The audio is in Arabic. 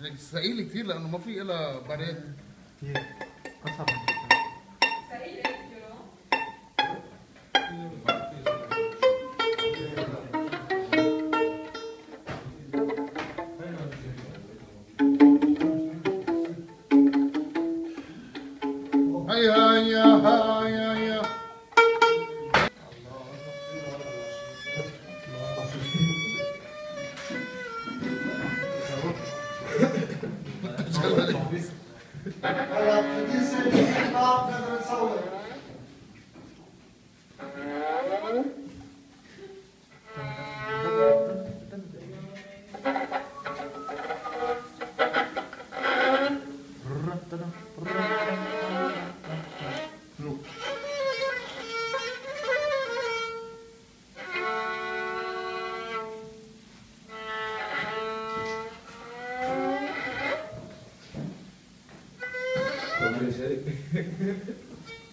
ثقيل كتير لانه ما في الا باريت كتير اصعب من كده. هيا هيا هيا هيا هلا بدي اسال بعض نقدر نصور. Vamos deixar ele.